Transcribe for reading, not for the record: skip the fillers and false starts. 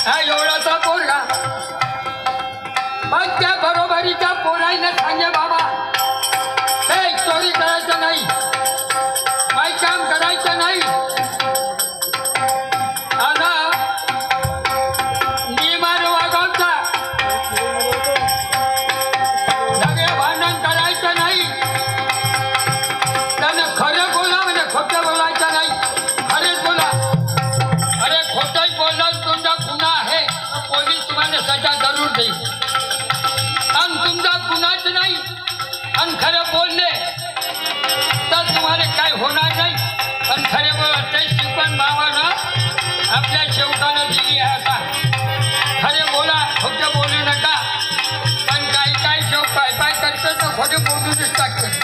हा एवढाचा पोरगा पण त्या बरोबरीच्या पोराईने सांगे बाबा हे चोरी करायचं नाही, काही काम करायचं नाही, आता नियमाने वागायचा, सगळे भांडण करायचं नाही, त्यानं खरं बोला म्हणजे खोटं बोलायचं नाही, खरेच बोला. अरे खोटंच बोललं तुमचा गुन्हा आहे, पोलीस तुम्हाला सजा जरूर देईल. आणि तुमचा गुन्हाच नाही आणि खरं बोलले तर तुम्हाला काय होणार नाही. पण खरे बोला ते शिकवण बाबानं आपल्या शेवकाला दिली आहे. आता खरे बोला, खोटं बोलू नका. पण काही शेवक काय करतं तर खोटं बोलूनच टाकतं.